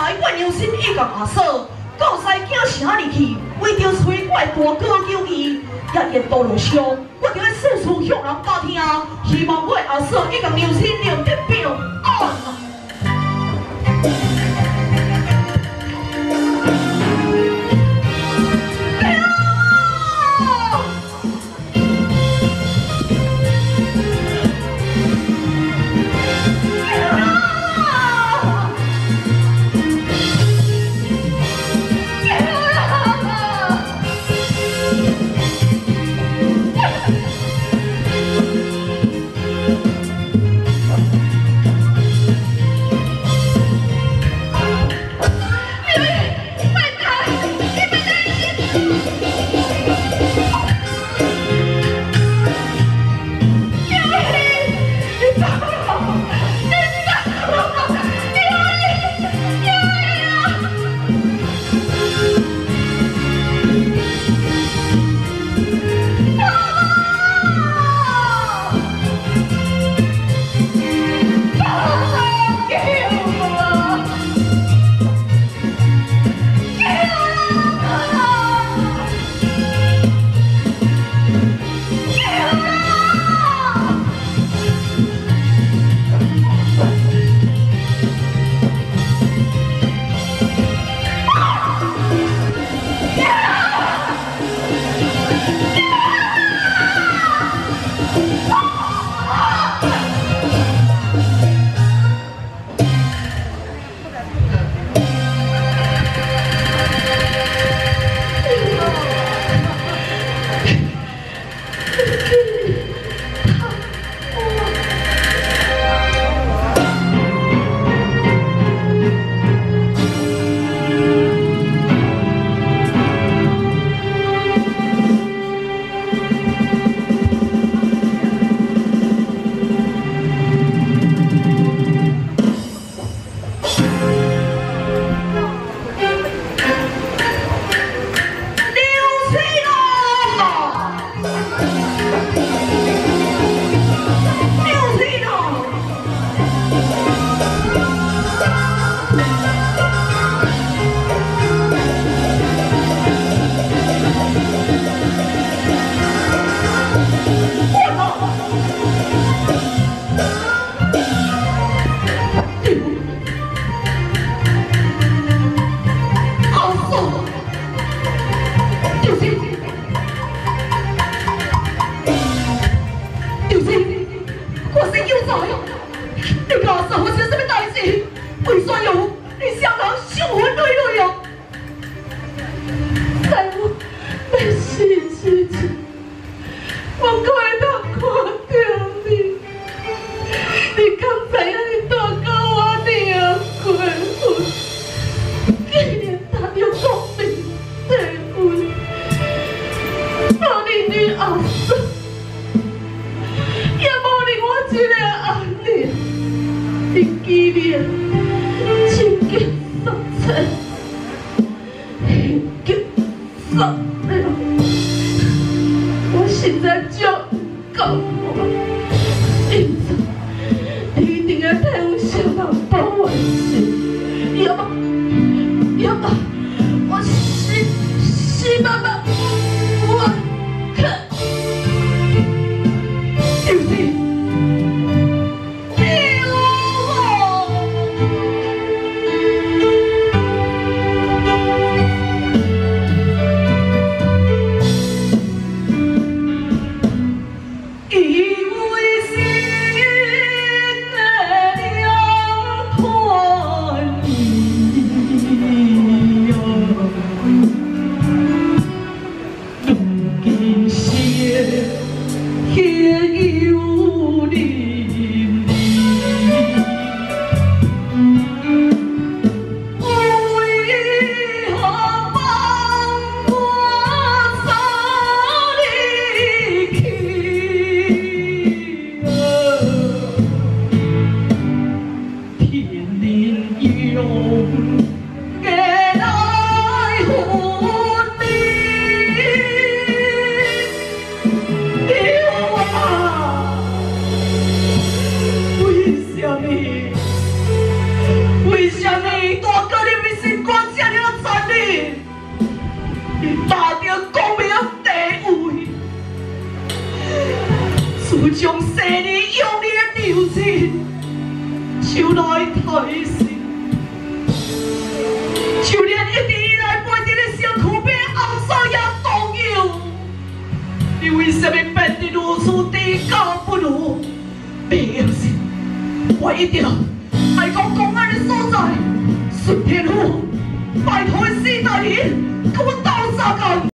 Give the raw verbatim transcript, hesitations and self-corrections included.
来我娘心伊甲阿嫂，告西囝城里去，为着催我大哥救伊，也沿道路上，我就要四处向人打听，希望我阿嫂伊甲娘心能得平安。 为什么大哥你你打着公明地位，自将昔日用你的流情，就来太心。就连一直以来陪在你身躯边红嫂也动摇。你为什么变得如此低价不如？毕竟是，我一定爱讲公安的所在，顺天府拜托的四大人，跟我斗相共。